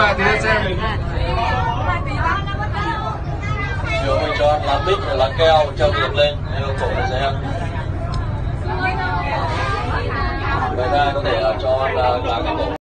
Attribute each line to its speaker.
Speaker 1: ra thì lên xe mình.
Speaker 2: Chiều mình cho ăn lá mít và lá keo cho việc lên yêu cổ để xem. Ngoài ra có thể cho ăn lá cái cổ.